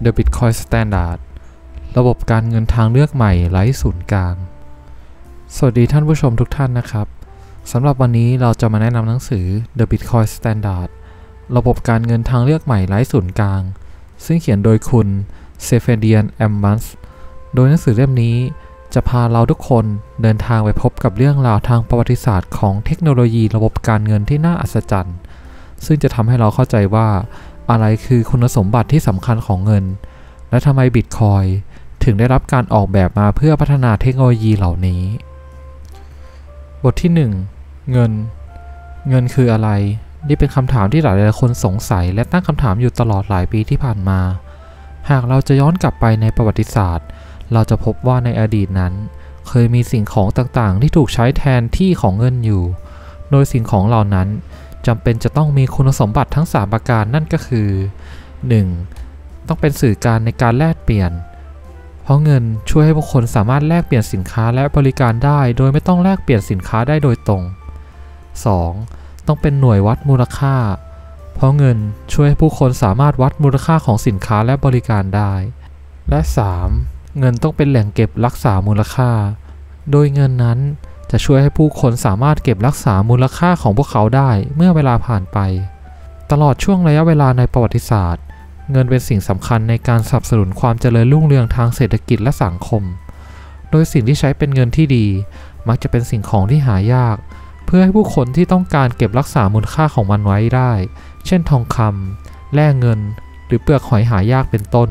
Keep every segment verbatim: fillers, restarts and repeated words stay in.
The Bitcoin Standard ระบบการเงินทางเลือกใหม่ไร้ศูนย์กลางสวัสดีท่านผู้ชมทุกท่านนะครับสำหรับวันนี้เราจะมาแนะนำหนังสือ The Bitcoin Standard ระบบการเงินทางเลือกใหม่ไร้ศูนย์กลางซึ่งเขียนโดยคุณเซเฟเดียนแอมมัสโดยหนังสือเล่มนี้จะพาเราทุกคนเดินทางไปพบกับเรื่องราวทางประวัติศาสตร์ของเทคโนโลยีระบบการเงินที่น่าอัศจรรย์ซึ่งจะทำให้เราเข้าใจว่าอะไรคือคุณสมบัติที่สำคัญของเงินและทำไมบิตคอยน์ถึงได้รับการออกแบบมาเพื่อพัฒนาเทคโนโลยีเหล่านี้บทที่หนึ่งเงินเงินคืออะไรนี่เป็นคำถามที่หลายๆคนสงสัยและตั้งคำถามอยู่ตลอดหลายปีที่ผ่านมาหากเราจะย้อนกลับไปในประวัติศาสตร์เราจะพบว่าในอดีตนั้นเคยมีสิ่งของต่างๆที่ถูกใช้แทนที่ของเงินอยู่โดยสิ่งของเหล่านั้นจำเป็นจะต้องมีคุณสมบัติทั้งสามประการนั่นก็คือ หนึ่ง. ต้องเป็นสื่อกลางในการแลกเปลี่ยนเพราะเงินช่วยให้ผู้คนสามารถแลกเปลี่ยนสินค้าและบริการได้โดยไม่ต้องแลกเปลี่ยนสินค้าได้โดยตรง สอง. ต้องเป็นหน่วยวัดมูลค่าเพราะเงินช่วยให้ผู้คนสามารถวัดมูลค่าของสินค้าและบริการได้และ สาม. เงินต้องเป็นแหล่งเก็บรักษามูลค่าโดยเงินนั้นจะช่วยให้ผู้คนสามารถเก็บรักษามูลค่าของพวกเขาได้เมื่อเวลาผ่านไปตลอดช่วงระยะเวลาในประวัติศาสตร์เงินเป็นสิ่งสำคัญในการสนับสนุนความเจริญรุ่งเรืองทางเศรษฐกิจและสังคมโดยสิ่งที่ใช้เป็นเงินที่ดีมักจะเป็นสิ่งของที่หายากเพื่อให้ผู้คนที่ต้องการเก็บรักษามูลค่าของมันไว้ได้เช่นทองคำแร่เงินหรือเปลือกหอยหายากเป็นต้น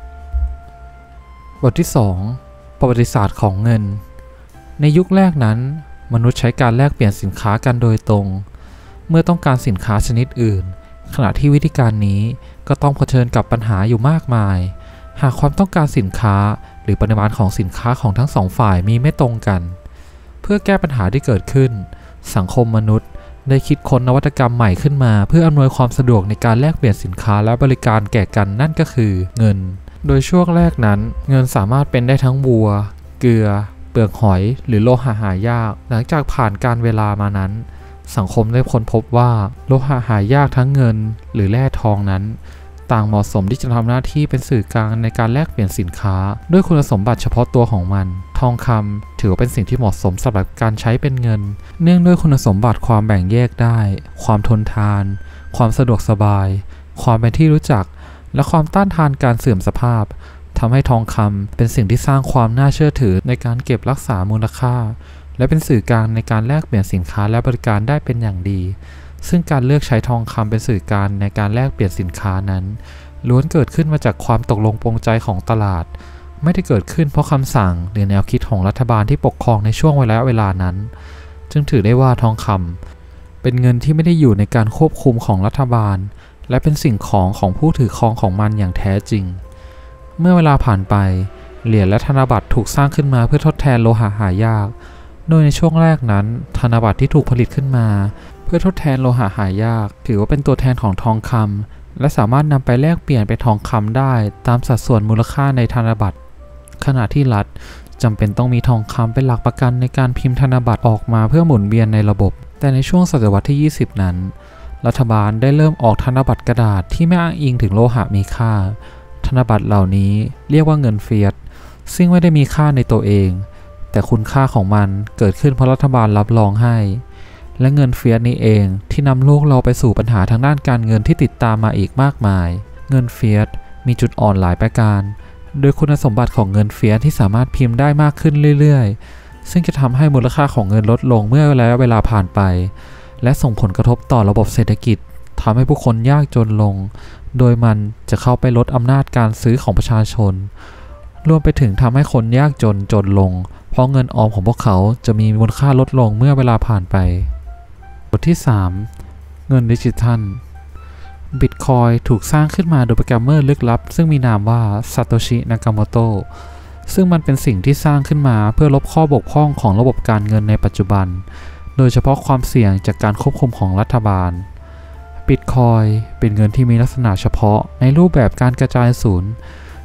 บทที่สองประวัติศาสตร์ของเงินในยุคแรกนั้นมนุษย์ใช้การแลกเปลี่ยนสินค้ากันโดยตรงเมื่อต้องการสินค้าชนิดอื่นขณะที่วิธีการนี้ก็ต้องเผชิญกับปัญหาอยู่มากมายหากความต้องการสินค้าหรือปริมาณของสินค้าของทั้งสองฝ่ายมีไม่ตรงกันเพื่อแก้ปัญหาที่เกิดขึ้นสังคมมนุษย์ได้คิดค้นนวัตกรรมใหม่ขึ้นมาเพื่ออำนวยความสะดวกในการแลกเปลี่ยนสินค้าและบริการแก่กันนั่นก็คือเงินโดยช่วงแรกนั้นเงินสามารถเป็นได้ทั้งวัวเกลือเปลือกหอยหรือโลหะหายากหลังจากผ่านการเวลามานั้นสังคมได้ค้นพบว่าโลหะหายากทั้งเงินหรือแร่ทองนั้นต่างเหมาะสมที่จะทำหน้าที่เป็นสื่อกลางในการแลกเปลี่ยนสินค้าด้วยคุณสมบัติเฉพาะตัวของมันทองคำถือว่าเป็นสิ่งที่เหมาะสมสำหรับการใช้เป็นเงินเนื่องด้วยคุณสมบัติความแบ่งแยกได้ความทนทานความสะดวกสบายความเป็นที่รู้จักและความต้านทานการเสื่อมสภาพทำให้ทองคำเป็นสิ่งที่สร้างความน่าเชื่อถือในการเก็บรักษามูลค่าและเป็นสื่อกลางในการแลกเปลี่ยนสินค้าและบริการได้เป็นอย่างดีซึ่งการเลือกใช้ทองคำเป็นสื่อกลางในการแลกเปลี่ยนสินค้านั้นล้วนเกิดขึ้นมาจากความตกลงปลงใจของตลาดไม่ได้เกิดขึ้นเพราะคำสั่งหรือแนวคิดของรัฐบาลที่ปกครองในช่วงเวลาเวลานั้นจึงถือได้ว่าทองคำเป็นเงินที่ไม่ได้อยู่ในการควบคุมของรัฐบาลและเป็นสิ่งของของผู้ถือครองของมันอย่างแท้จริงเมื่อเวลาผ่านไปเหรียญและธนบัตรถูกสร้างขึ้นมาเพื่อทดแทนโลหะหายากโดยในช่วงแรกนั้นธนบัตรที่ถูกผลิตขึ้นมาเพื่อทดแทนโลหะหายากถือว่าเป็นตัวแทนของทองคำและสามารถนำไปแลกเปลี่ยนเป็นทองคำได้ตามสัดส่วนมูลค่าในธนบัตรขณะที่รัฐจำเป็นต้องมีทองคำเป็นหลักประกันในการพิมพ์ธนบัตรออกมาเพื่อหมุนเวียนในระบบแต่ในช่วงศตวรรษที่ยี่สิบนั้นรัฐบาลได้เริ่มออกธนบัตรกระดาษที่ไม่อ้างอิงถึงโลหะมีค่าธนบัตรเหล่านี้เรียกว่าเงินเฟียสซึ่งไม่ได้มีค่าในตัวเองแต่คุณค่าของมันเกิดขึ้นเพราะรัฐบาลรับรองให้และเงินเฟียสนี้เองที่นำโลกเราไปสู่ปัญหาทางด้านการเงินที่ติดตามมาอีกมากมายเงินเฟียสมีจุดอ่อนหลายประการโดยคุณสมบัติของเงินเฟียสที่สามารถพิมพ์ได้มากขึ้นเรื่อยๆซึ่งจะทำให้มูลค่าของเงินลดลงเมื่อระยะเวลาผ่านไปและส่งผลกระทบต่อระบบเศรษฐกิจทำให้ผู้คนยากจนลงโดยมันจะเข้าไปลดอำนาจการซื้อของประชาชนรวมไปถึงทำให้คนยากจนจนลงเพราะเงินออมของพวกเขาจะมีมูลค่าลดลงเมื่อเวลาผ่านไปบทที่สามเงินดิจิทัลบิตคอยน์ถูกสร้างขึ้นมาโดยโปรแกรมเมอร์ลึกลับซึ่งมีนามว่าซาโตชิ นากาโมโตะซึ่งมันเป็นสิ่งที่สร้างขึ้นมาเพื่อลบข้อบกพร่องของระบบการเงินในปัจจุบันโดยเฉพาะความเสี่ยงจากการควบคุมของรัฐบาลบิตคอยน์เป็นเงินที่มีลักษณะเฉพาะในรูปแบบการกระจายศูนย์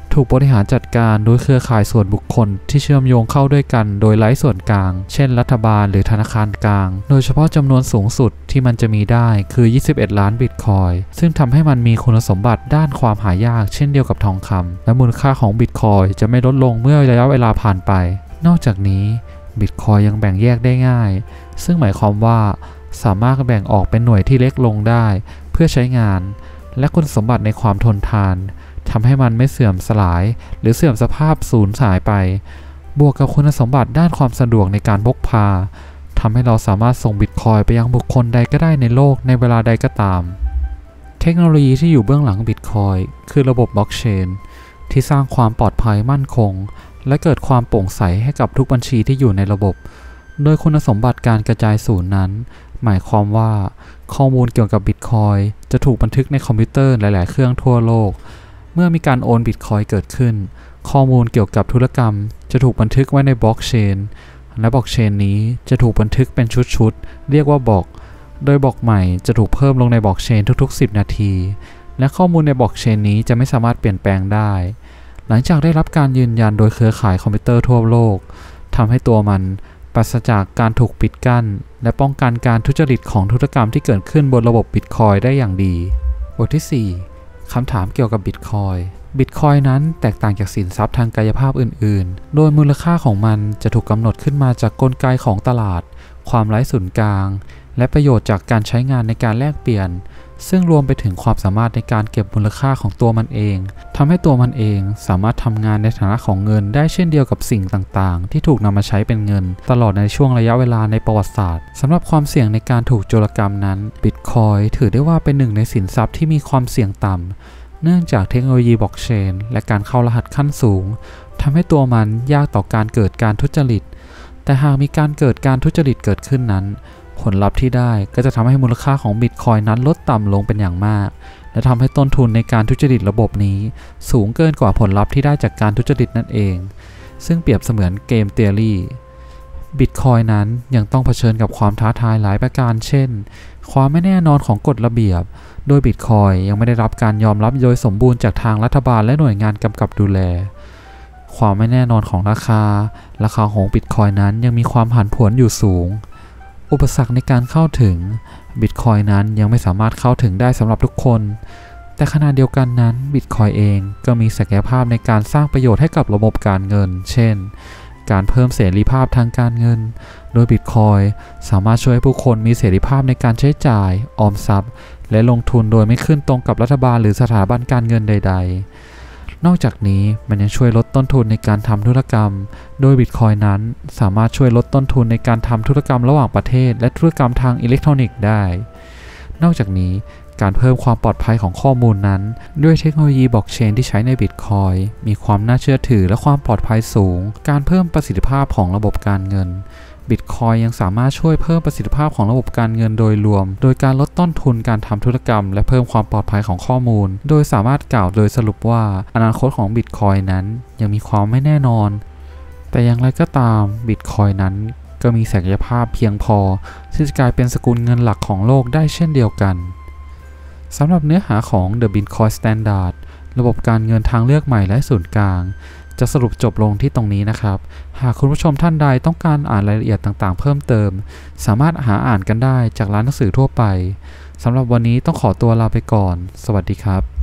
ถูกบริหารจัดการโดยเครือข่ายส่วนบุคคลที่เชื่อมโยงเข้าด้วยกันโดยไร้ส่วนกลางเช่นรัฐบาลหรือธนาคารกลางโดยเฉพาะจำนวนสูงสุดที่มันจะมีได้คือยี่สิบเอ็ดล้านบิตคอยน์ซึ่งทำให้มันมีคุณสมบัติด้านความหายากเช่นเดียวกับทองคำและมูลค่าของบิตคอยน์จะไม่ลดลงเมื่อระยะเวลาผ่านไปนอกจากนี้บิตคอยน์ยังแบ่งแยกได้ง่ายซึ่งหมายความว่าสามารถแบ่งออกเป็นหน่วยที่เล็กลงได้เพื่อใช้งานและคุณสมบัติในความทนทานทำให้มันไม่เสื่อมสลายหรือเสื่อมสภาพสูญหายไปบวกกับคุณสมบัติด้านความสะดวกในการพกพาทำให้เราสามารถส่งบิตคอยน์ไปยังบุคคลใดก็ได้ในโลกในเวลาใดก็ตามเทคโนโลยีที่อยู่เบื้องหลังบิตคอยน์คือระบบบล็อกเชนที่สร้างความปลอดภัยมั่นคงและเกิดความโปร่งใสให้กับทุกบัญชีที่อยู่ในระบบโดยคุณสมบัติการกระจายศูนย์นั้นหมายความว่าข้อมูลเกี่ยวกับบิตคอยน์จะถูกบันทึกในคอมพิวเตอร์หลายๆเครื่องทั่วโลกเมื่อมีการโอนบิตคอยน์เกิดขึ้นข้อมูลเกี่ยวกับธุรกรรมจะถูกบันทึกไว้ในบล็อกเชนและบล็อกเชนนี้จะถูกบันทึกเป็นชุดๆเรียกว่าบล็อกโดยบล็อกใหม่จะถูกเพิ่มลงในบล็อกเชนทุกๆสิบนาทีและข้อมูลในบล็อกเชนนี้จะไม่สามารถเปลี่ยนแปลงได้หลังจากได้รับการยืนยันโดยเครือข่ายคอมพิวเตอร์ทั่วโลกทำให้ตัวมันปราศจากการถูกปิดกั้นและป้องกันการทุจริตของธุรกรรมที่เกิดขึ้นบนระบบบิตคอยน์ได้อย่างดีบทที่สี่คำถามเกี่ยวกับบิตคอยน์บิตคอยน์นั้นแตกต่างจากสินทรัพย์ทางกายภาพอื่นๆโดยมูลค่าของมันจะถูกกำหนดขึ้นมาจากกลไกของตลาดความไร้ศูนย์กลางและประโยชน์จากการใช้งานในการแลกเปลี่ยนซึ่งรวมไปถึงความสามารถในการเก็บมูลค่าของตัวมันเองทำให้ตัวมันเองสามารถทำงานในฐานะของเงินได้เช่นเดียวกับสิ่งต่างๆที่ถูกนำมาใช้เป็นเงินตลอดในช่วงระยะเวลาในประวัติศาสตร์สำหรับความเสี่ยงในการถูกโจรกรรมนั้นบิตคอยน์ถือได้ว่าเป็นหนึ่งในสินทรัพย์ที่มีความเสี่ยงต่ำเนื่องจากเทคโนโลยีบล็อกเชนและการเข้ารหัสขั้นสูงทำให้ตัวมันยากต่อการเกิดการทุจริตแต่หากมีการเกิดการทุจริตเกิดขึ้นนั้นผลลัพธ์ที่ได้ก็จะทำให้มูลค่าของบิตคอยน์นั้นลดต่ำลงเป็นอย่างมากและทำให้ต้นทุนในการทุจริตระบบนี้สูงเกินกว่าผลลัพธ์ที่ได้จากการทุจริตนั่นเองซึ่งเปรียบเสมือนเกมเทอรี่บิตคอยน์นั้นยังต้องเผชิญกับความท้าทายหลายประการเช่นความไม่แน่นอนของกฎระเบียบโดยบิตคอยน์ยังไม่ได้รับการยอมรับโดยสมบูรณ์จากทางรัฐบาลและหน่วยงานกำกับดูแลความไม่แน่นอนของราคาราคาของบิตคอยน์นั้นยังมีความผันผวนอยู่สูงอุปสรรคในการเข้าถึงบิตคอยน์นั้นยังไม่สามารถเข้าถึงได้สำหรับทุกคนแต่ขณะเดียวกันนั้นบิตคอยน์เองก็มีศักยภาพในการสร้างประโยชน์ให้กับระบบการเงินเช่นการเพิ่มเสรีภาพทางการเงินโดยบิตคอยน์สามารถช่วยให้ผู้คนมีเสรีภาพในการใช้จ่ายออมทรัพย์และลงทุนโดยไม่ขึ้นตรงกับรัฐบาลหรือสถาบันการเงินใดๆนอกจากนี้มันยังช่วยลดต้นทุนในการทำธุรกรรมโดยบิตคอยน์นั้นสามารถช่วยลดต้นทุนในการทำธุรกรรมระหว่างประเทศและธุรกรรมทางอิเล็กทรอนิกส์ได้นอกจากนี้การเพิ่มความปลอดภัยของข้อมูลนั้นด้วยเทคโนโลยีบล็อกเชนที่ใช้ในบิตคอยน์มีความน่าเชื่อถือและความปลอดภัยสูงการเพิ่มประสิทธิภาพของระบบการเงินบิตคอยน์ยังสามารถช่วยเพิ่มประสิทธิภาพของระบบการเงินโดยรวมโดยการลดต้นทุนการทำธุรกรรมและเพิ่มความปลอดภัยของข้อมูลโดยสามารถกล่าวโดยสรุปว่าอนาคตของบิตคอยน์นั้นยังมีความไม่แน่นอนแต่อย่างไรก็ตามบิตคอยน์นั้นก็มีศักยภาพเพียงพอที่จะกลายเป็นสกุลเงินหลักของโลกได้เช่นเดียวกันสำหรับเนื้อหาของ The Bitcoin Standard ระบบการเงินทางเลือกใหม่และศูนย์กลางจะสรุปจบลงที่ตรงนี้นะครับหากคุณผู้ชมท่านใดต้องการอ่านรายละเอียดต่างๆเพิ่มเติมสามารถหาอ่านกันได้จากร้านหนังสือทั่วไปสำหรับวันนี้ต้องขอตัวลาไปก่อนสวัสดีครับ